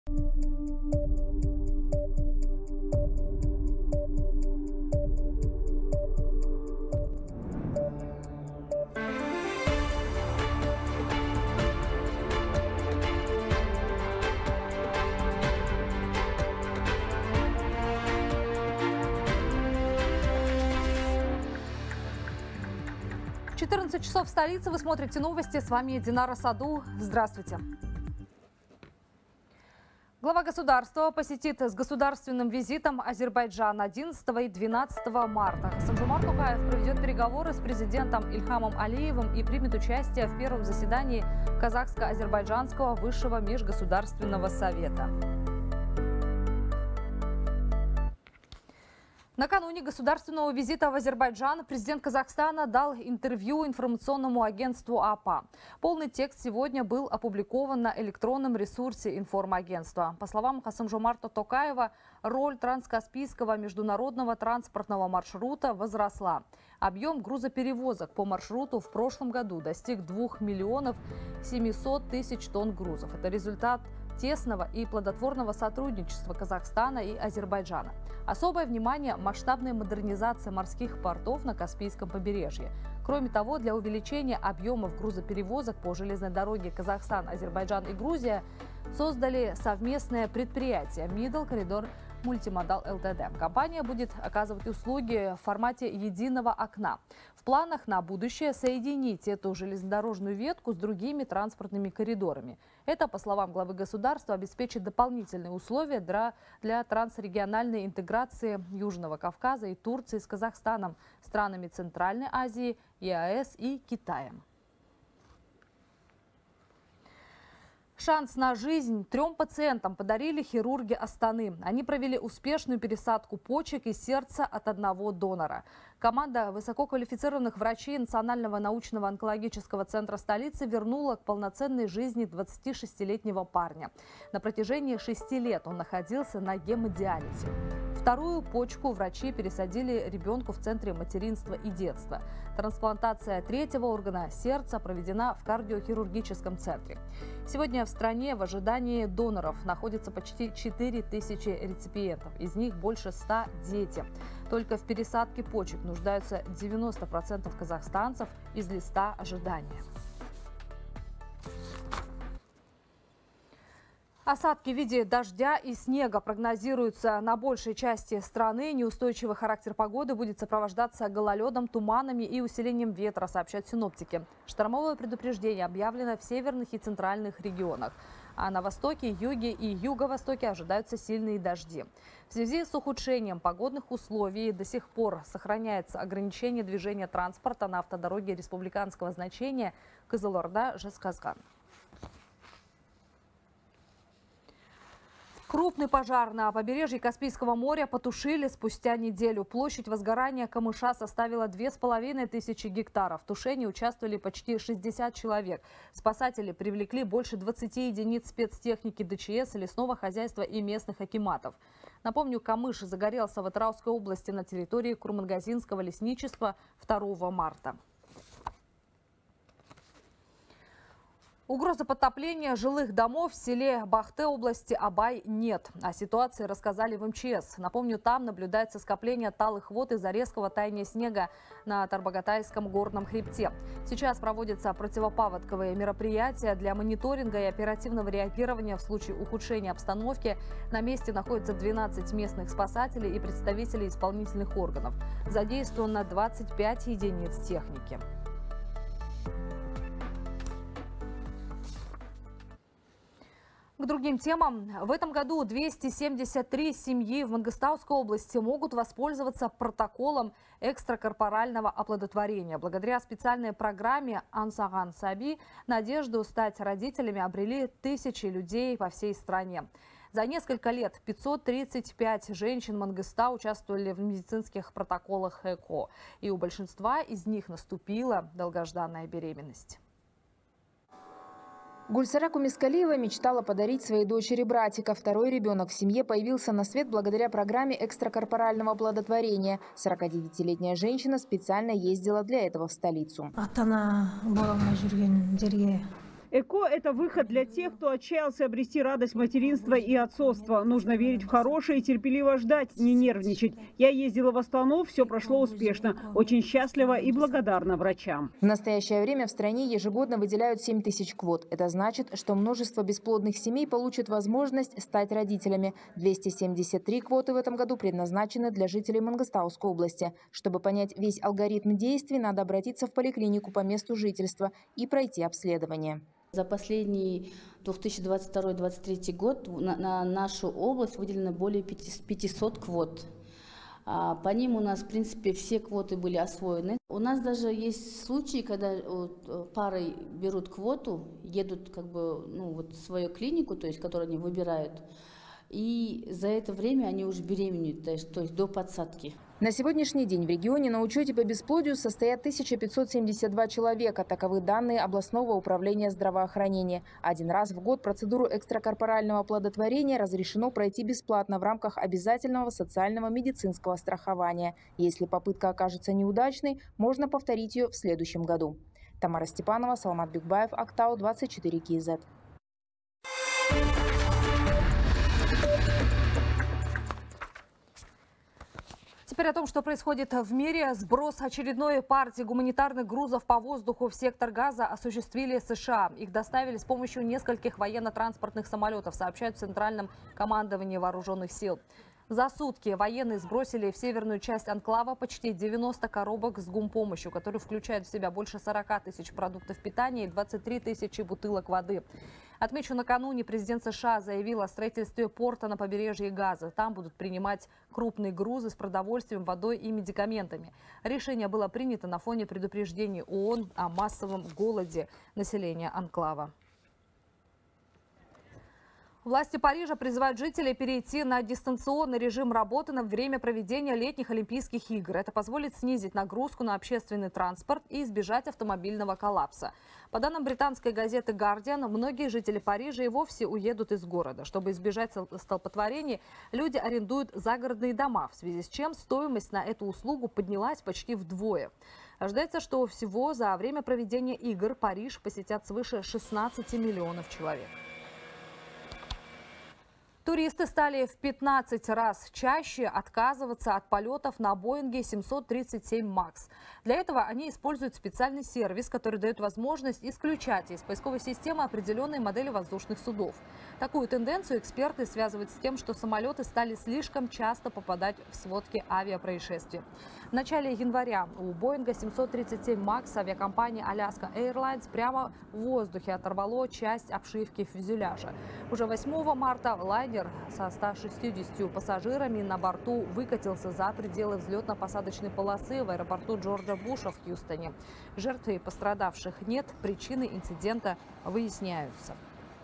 14 часов в столице. Вы смотрите новости. С вами Динара Саду. Здравствуйте. Глава государства посетит с государственным визитом Азербайджан 11 и 12 марта. Касым-Жомарт Токаев проведет переговоры с президентом Ильхамом Алиевым и примет участие в первом заседании Казахско-Азербайджанского высшего межгосударственного совета. Накануне государственного визита в Азербайджан президент Казахстана дал интервью информационному агентству АПА. Полный текст сегодня был опубликован на электронном ресурсе информагентства. По словам Касым-Жомарта Токаева, роль транскаспийского международного транспортного маршрута возросла. Объем грузоперевозок по маршруту в прошлом году достиг 2 миллионов 700 тысяч тонн грузов. Это результат тесного и плодотворного сотрудничества Казахстана и Азербайджана. Особое внимание – масштабная модернизация морских портов на Каспийском побережье. Кроме того, для увеличения объемов грузоперевозок по железной дороге Казахстан, Азербайджан и Грузия создали совместное предприятие Middle Corridor Multimodal Ltd. Компания будет оказывать услуги в формате единого окна. В планах на будущее соединить эту железнодорожную ветку с другими транспортными коридорами. Это, по словам главы государства, обеспечит дополнительные условия для трансрегиональной интеграции Южного Кавказа и Турции с Казахстаном, странами Центральной Азии, ЕАЭС и Китаем. Шанс на жизнь 3 пациентам подарили хирурги Астаны. Они провели успешную пересадку почек и сердца от одного донора. Команда высококвалифицированных врачей Национального научного онкологического центра столицы вернула к полноценной жизни 26-летнего парня. На протяжении 6 лет он находился на гемодиализе. Вторую почку врачи пересадили ребенку в Центре материнства и детства. Трансплантация третьего органа сердца проведена в кардиохирургическом центре. Сегодня в стране в ожидании доноров находится почти 4000 реципиентов. Из них больше 100 дети. Только в пересадке почек нуждаются 90% казахстанцев из листа ожидания. Осадки в виде дождя и снега прогнозируются на большей части страны. Неустойчивый характер погоды будет сопровождаться гололедом, туманами и усилением ветра, сообщают синоптики. Штормовое предупреждение объявлено в северных и центральных регионах. А на востоке, юге и юго-востоке ожидаются сильные дожди. В связи с ухудшением погодных условий до сих пор сохраняется ограничение движения транспорта на автодороге республиканского значения Кызылорда-Жезказган. Крупный пожар на побережье Каспийского моря потушили спустя неделю. Площадь возгорания камыша составила 2500 гектаров. В тушении участвовали почти 60 человек. Спасатели привлекли больше 20 единиц спецтехники ДЧС, лесного хозяйства и местных акиматов. Напомню, камыш загорелся в Атыраускской области на территории Курмангазинского лесничества 2 марта. Угрозы подтопления жилых домов в селе Бахте области Абай нет. О ситуации рассказали в МЧС. Напомню, там наблюдается скопление талых вод из-за резкого таяния снега на Тарбагатайском горном хребте. Сейчас проводятся противопаводковые мероприятия для мониторинга и оперативного реагирования в случае ухудшения обстановки. На месте находится 12 местных спасателей и представителей исполнительных органов. Задействовано 25 единиц техники. К другим темам. В этом году 273 семьи в Мангыстауской области могут воспользоваться протоколом экстракорпорального оплодотворения. Благодаря специальной программе «Ансаган Саби» надежду стать родителями обрели тысячи людей по всей стране. За несколько лет 535 женщин Мангыстау участвовали в медицинских протоколах ЭКО. И у большинства из них наступила долгожданная беременность. Гульсара Кумискалиева мечтала подарить своей дочери братика. Второй ребенок в семье появился на свет благодаря программе экстракорпорального оплодотворения. 49-летняя женщина специально ездила для этого в столицу. ЭКО – это выход для тех, кто отчаялся обрести радость материнства и отцовства. Нужно верить в хорошее и терпеливо ждать, не нервничать. Я ездила в Астану, все прошло успешно. Очень счастлива и благодарна врачам. В настоящее время в стране ежегодно выделяют 7 тысяч квот. Это значит, что множество бесплодных семей получат возможность стать родителями. 273 квоты в этом году предназначены для жителей Мангостауской области. Чтобы понять весь алгоритм действий, надо обратиться в поликлинику по месту жительства и пройти обследование. За последний 2022-2023 год на нашу область выделено более 500 квот. По ним у нас, в принципе, все квоты были освоены. У нас даже есть случаи, когда пары берут квоту, едут в свою клинику, то есть, которую они выбирают, и за это время они уже беременеют, то есть до подсадки. На сегодняшний день в регионе на учете по бесплодию состоят 1572 человека. Таковы данные областного управления здравоохранения. Один раз в год процедуру экстракорпорального оплодотворения разрешено пройти бесплатно в рамках обязательного социального медицинского страхования. Если попытка окажется неудачной, можно повторить ее в следующем году. Тамара Степанова, Саламат Бюкбаев, Актау, 24 КЗ. Теперь о том, что происходит в мире. Сброс очередной партии гуманитарных грузов по воздуху в сектор Газа осуществили США. Их доставили с помощью нескольких военно-транспортных самолетов, сообщают в Центральном командовании вооруженных сил. За сутки военные сбросили в северную часть анклава почти 90 коробок с гумпомощью, которые включают в себя больше 40 тысяч продуктов питания и 23 тысячи бутылок воды. Отмечу, накануне президент США заявил о строительстве порта на побережье Газа. Там будут принимать крупные грузы с продовольствием, водой и медикаментами. Решение было принято на фоне предупреждений ООН о массовом голоде населения анклава. Власти Парижа призывают жителей перейти на дистанционный режим работы на время проведения летних Олимпийских игр. Это позволит снизить нагрузку на общественный транспорт и избежать автомобильного коллапса. По данным британской газеты «Гардиан», многие жители Парижа и вовсе уедут из города. Чтобы избежать столпотворений, люди арендуют загородные дома, в связи с чем стоимость на эту услугу поднялась почти вдвое. Ожидается, что всего за время проведения игр Париж посетят свыше 16 миллионов человек. Туристы стали в 15 раз чаще отказываться от полетов на Боинге 737 МАКС. Для этого они используют специальный сервис, который дает возможность исключать из поисковой системы определенные модели воздушных судов. Такую тенденцию эксперты связывают с тем, что самолеты стали слишком часто попадать в сводки авиапроисшествий. В начале января у Боинга 737 МАКС авиакомпании Alaska Airlines прямо в воздухе оторвало часть обшивки фюзеляжа. Уже 8 марта лайнер со 160 пассажирами на борту выкатился за пределы взлетно-посадочной полосы в аэропорту Джорджа Буша в Хьюстоне. Жертв и пострадавших нет, причины инцидента выясняются.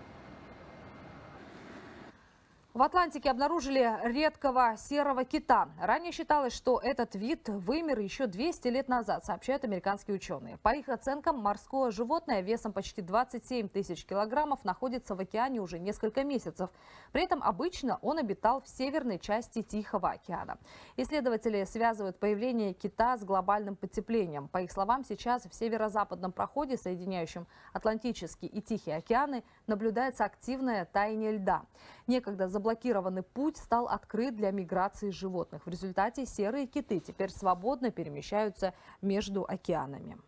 В Атлантике обнаружили редкого серого кита. Ранее считалось, что этот вид вымер еще 200 лет назад, сообщают американские ученые. По их оценкам, морское животное весом почти 27 тысяч килограммов находится в океане уже несколько месяцев. При этом обычно он обитал в северной части Тихого океана. Исследователи связывают появление кита с глобальным потеплением. По их словам, сейчас в северо-западном проходе, соединяющем Атлантический и Тихий океаны, наблюдается активное таяние льда. Некогда заблокированный путь стал открыт для миграции животных. В результате серые киты теперь свободно перемещаются между океанами.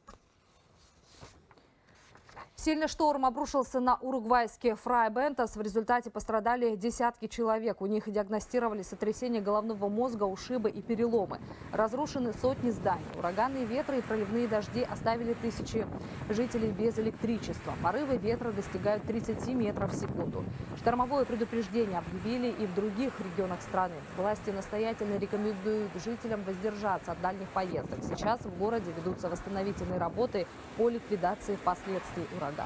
Сильный шторм обрушился на уругвайский Фрай-Бентос. В результате пострадали десятки человек. У них диагностировали сотрясение головного мозга, ушибы и переломы. Разрушены сотни зданий. Ураганные ветры и проливные дожди оставили тысячи жителей без электричества. Порывы ветра достигают 30 метров в секунду. Штормовое предупреждение объявили и в других регионах страны. Власти настоятельно рекомендуют жителям воздержаться от дальних поездок. Сейчас в городе ведутся восстановительные работы по ликвидации последствий урагана.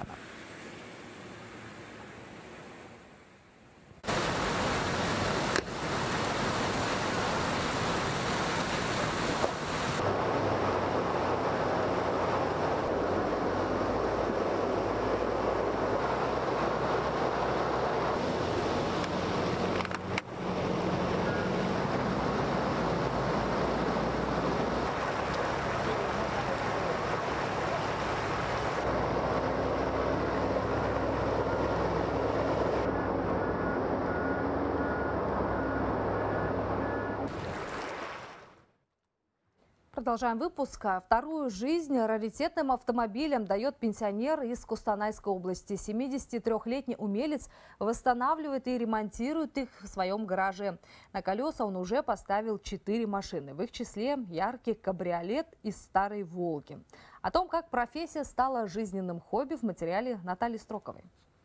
Продолжаем выпуск. Вторую жизнь раритетным автомобилям дает пенсионер из Костанайской области. 73-летний умелец восстанавливает и ремонтирует их в своем гараже. На колеса он уже поставил 4 машины. В их числе яркий кабриолет из старой «Волги». О том, как профессия стала жизненным хобби, в материале Натальи Строковой.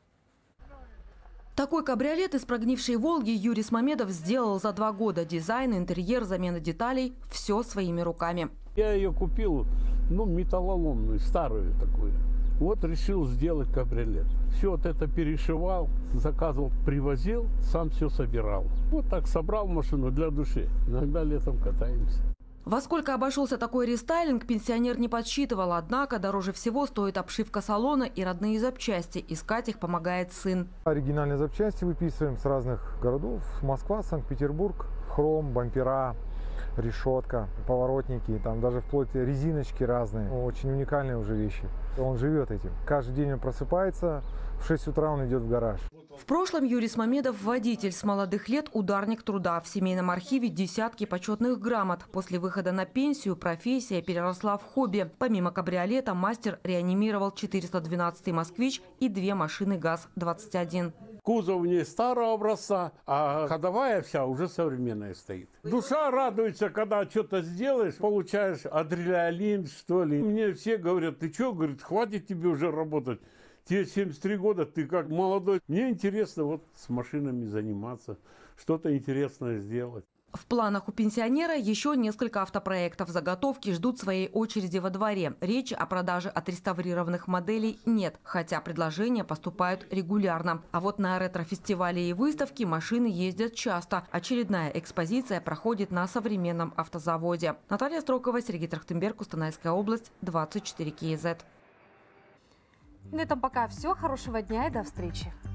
Такой кабриолет из прогнившей «Волги» Юрий Смамедов сделал за 2 года. Дизайн, интерьер, замена деталей – все своими руками. Я ее купил, металлоломную, старую такую. Вот решил сделать кабриолет. Все вот это перешивал, заказывал, привозил, сам все собирал. Вот так собрал машину для души. Иногда летом катаемся. Во сколько обошелся такой рестайлинг, пенсионер не подсчитывал. Однако дороже всего стоит обшивка салона и родные запчасти. Искать их помогает сын. Оригинальные запчасти выписываем с разных городов. Москва, Санкт-Петербург, хром, бампера, решетка, поворотники, там даже вплоть резиночки разные. Очень уникальные уже вещи. Он живет этим. Каждый день он просыпается, в 6 утра он идет в гараж. В прошлом Юрий Смамедов – водитель, с молодых лет ударник труда. В семейном архиве десятки почетных грамот. После выхода на пенсию профессия переросла в хобби. Помимо кабриолета мастер реанимировал 412-й «Москвич» и 2 машины ГАЗ-21. Кузов в ней старого образца, а ходовая вся уже современная стоит. Душа радуется, когда что-то сделаешь, получаешь адреналин, что ли. Мне все говорят: ты что, говорит, хватит тебе уже работать. Тебе 73 года, ты как молодой. Мне интересно вот с машинами заниматься, что-то интересное сделать. В планах у пенсионера еще несколько автопроектов. Заготовки ждут своей очереди во дворе. Речи о продаже отреставрированных моделей нет, хотя предложения поступают регулярно. А вот на ретро-фестивале и выставке машины ездят часто. Очередная экспозиция проходит на современном автозаводе. Наталья Строкова, Сергей Трахтенберг, Костанайская область, 24 КЗ. На этом пока все. Хорошего дня и до встречи.